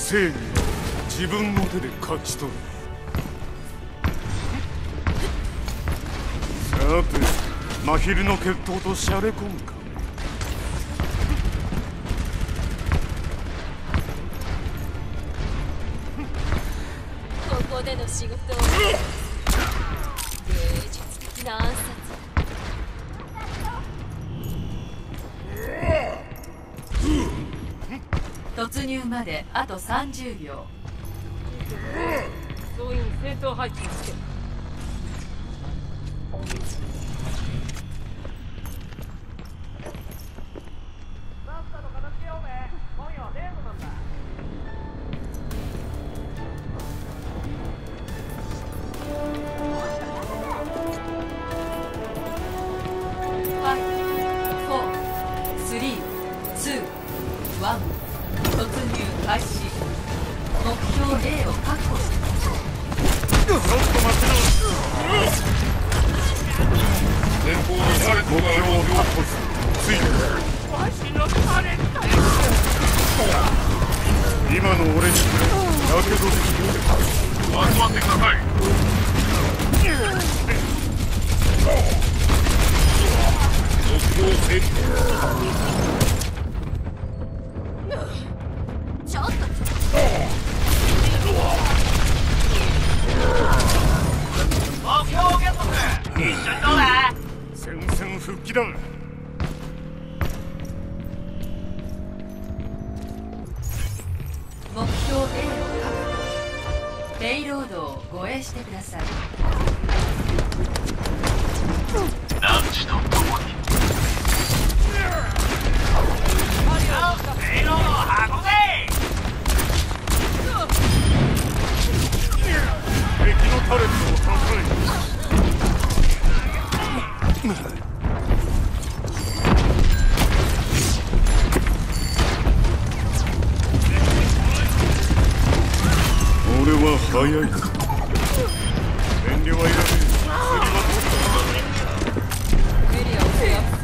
正義は自分の手で勝ち取る。さて真昼の決闘としゃれ込むか。 ここでの仕事を芸術的な暗殺。 突入まであと30秒。 総員戦闘配置につけ。 突入開始。目標 A を確保してください。 ちょっと待ってろ。前方にタレットがあるを確保する。ついてる。 わしのタレット。 今の俺にくれ。やけどできる。集まってください。目標設定。 ちょっと目標をゲットする。一緒にどうだ。 戦線復帰だ。 目標 A を確保。ペイロードを護衛してください。 ランチと共にペイロードを運べ。 敵のタレットを破壊。俺は早い。遠慮はいらねえ。釣りは取った。 エリアを制圧。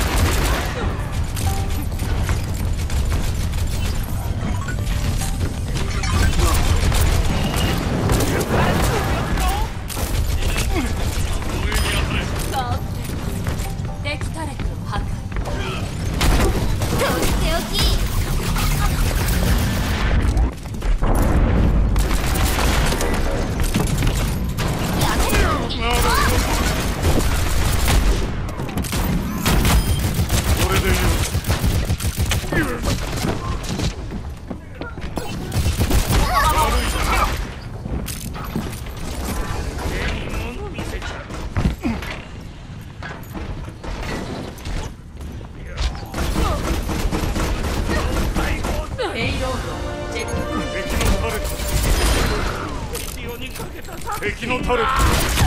敵タレットを破壊。とっておき。 敵のタレット。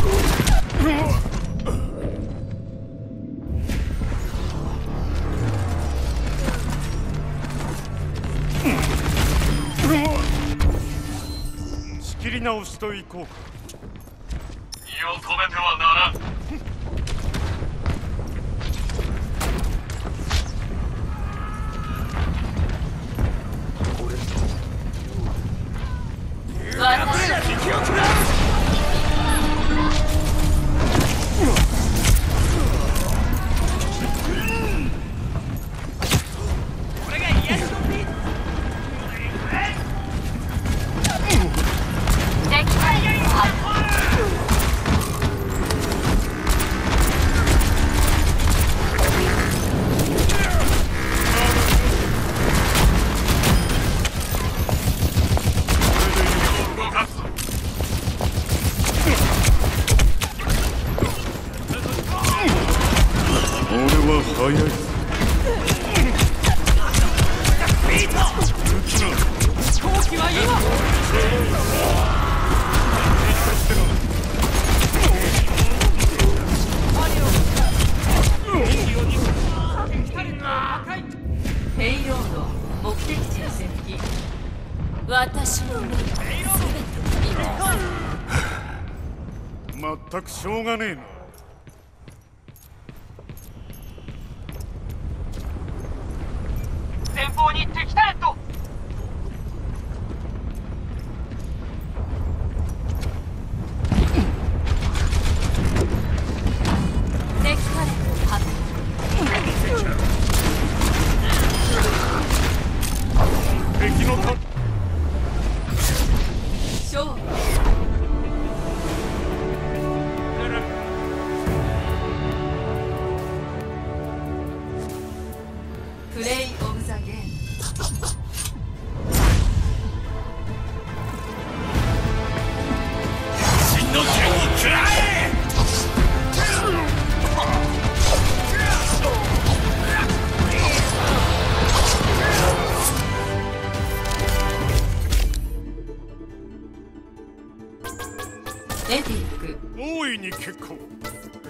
仕切り直しといこうか。 身を止めてはならん。 私らに記憶だ。 俺が癒しのピー早い。 闘気は今。 ペイロード目的地に接近。 私の目全て見た。 まったくしょうがねえな。 前方に敵タレット。 エピック。 大いに結構。